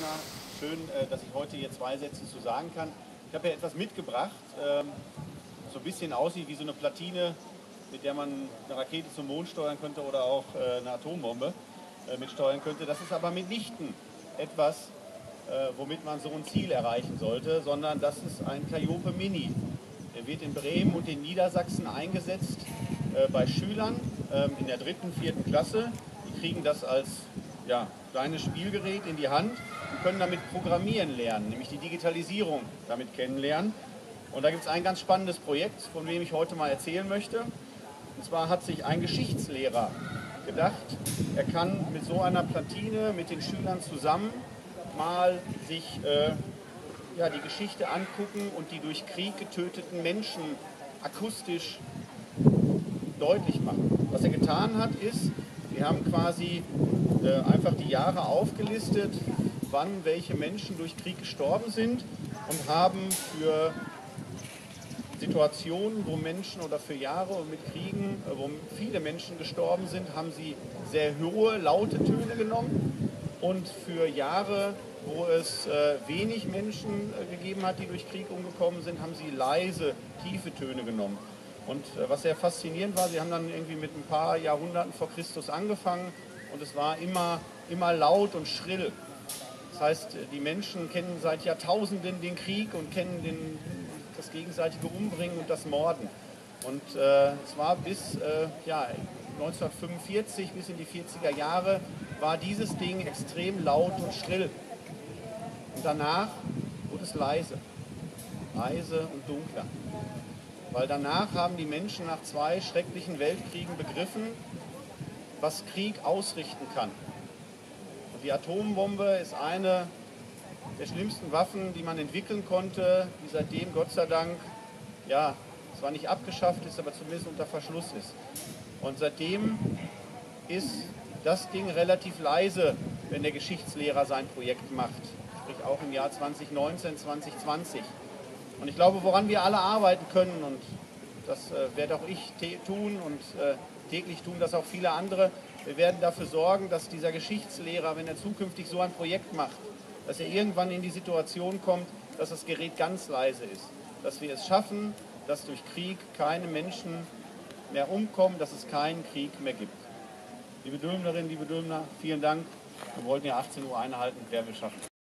Dülmner. Schön, dass ich heute hier zwei Sätze zu sagen kann. Ich habe hier etwas mitgebracht, so ein bisschen aussieht wie so eine Platine, mit der man eine Rakete zum Mond steuern könnte oder auch eine Atombombe mitsteuern könnte. Das ist aber mitnichten etwas, womit man so ein Ziel erreichen sollte, sondern das ist ein Calliope Mini. Der wird in Bremen und in Niedersachsen eingesetzt bei Schülern in der 3., 4. Klasse. Die kriegen das als kleines Spielgerät in die Hand und können damit programmieren lernen, nämlich die Digitalisierung damit kennenlernen. Und da gibt es ein ganz spannendes Projekt, von dem ich heute mal erzählen möchte. Und zwar hat sich ein Geschichtslehrer gedacht, er kann mit so einer Platine mit den Schülern zusammen mal sich die Geschichte angucken und die durch Krieg getöteten Menschen akustisch deutlich machen. Was er getan hat, ist, wir haben quasi einfach die Jahre aufgelistet, wann welche Menschen durch Krieg gestorben sind und haben für Situationen, wo Menschen oder für Jahre mit Kriegen, wo viele Menschen gestorben sind, haben sie sehr hohe, laute Töne genommen und für Jahre, wo es wenig Menschen gegeben hat, die durch Krieg umgekommen sind, haben sie leise, tiefe Töne genommen. Und was sehr faszinierend war, sie haben dann irgendwie mit ein paar Jahrhunderten vor Christus angefangen und es war immer laut und schrill. Das heißt, die Menschen kennen seit Jahrtausenden den Krieg und kennen das gegenseitige Umbringen und das Morden. Und es war bis 1945, bis in die 40er Jahre, war dieses Ding extrem laut und schrill. Und danach wurde es leise und dunkler. Weil danach haben die Menschen nach 2 schrecklichen Weltkriegen begriffen, was Krieg ausrichten kann. Und die Atombombe ist eine der schlimmsten Waffen, die man entwickeln konnte, die seitdem Gott sei Dank, zwar nicht abgeschafft ist, aber zumindest unter Verschluss ist. Und seitdem ist das Ding relativ leise, wenn der Geschichtslehrer sein Projekt macht. Sprich auch im Jahr 2019, 2020. Und ich glaube, woran wir alle arbeiten können, und das werde auch ich tun und täglich tun das auch viele andere, wir werden dafür sorgen, dass dieser Geschichtslehrer, wenn er zukünftig so ein Projekt macht, dass er irgendwann in die Situation kommt, dass das Gerät ganz leise ist. Dass wir es schaffen, dass durch Krieg keine Menschen mehr umkommen, dass es keinen Krieg mehr gibt. Liebe Dülmnerinnen, liebe Dülmner, vielen Dank. Wir wollten ja 18 Uhr einhalten, werden wir schaffen.